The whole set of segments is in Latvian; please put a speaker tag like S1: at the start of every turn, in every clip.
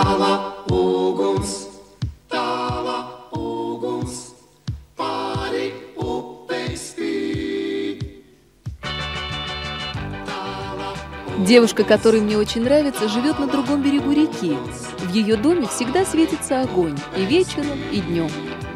S1: Девушка, которая мне очень нравится, живет на другом берегу реки. В ее доме всегда светится огонь и вечером, и днем.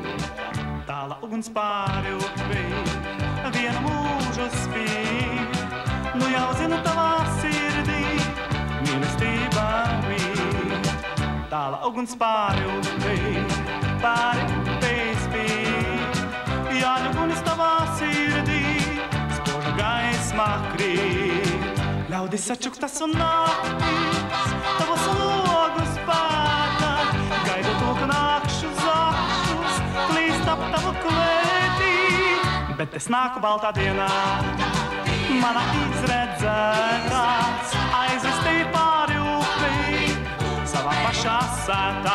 S2: Ļaudis sačuktas un naktis, tavos logus pēta, gaida to, ka nakšu zakšus, klīst ap tavu klētī. Bet es nāku baltā dienā, mana izredzētā, aizvestī pāri upī, savā pašā sētā.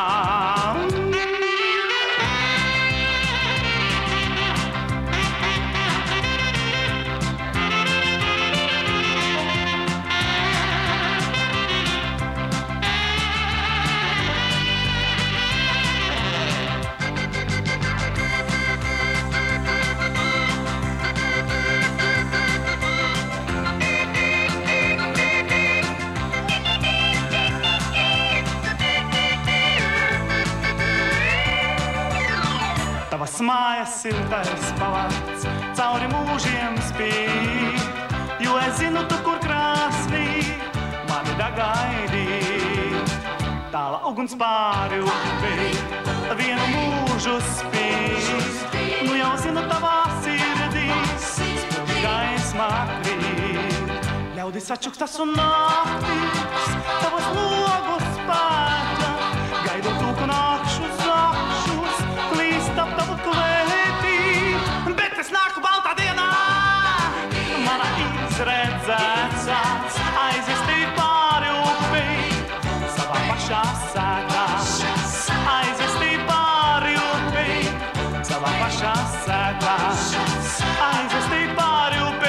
S2: Tavas mājas siltais pavārds cauri mūžiem spīd, jo es zinu, tu kur krāsnī mani dagaidīt. Tāla uguns pāri upī, vienu mūžu spīd, nu jau zinu tavā sirdī, spoži gaismā krīt. Ļaudis atšukstas un naktis, tavos logus pēta, gaidot tu, ka nakšu zakšus, klīst ap tavu klētī. Bet es nāku baltā dienā, mana izredzēts aizvestī pāri upī, savā pašā sētā. Aizvestī pāri upī, savā pašā sētā. Aizvestī pāri upī.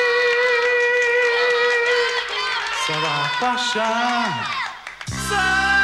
S2: Savā pašā sētā.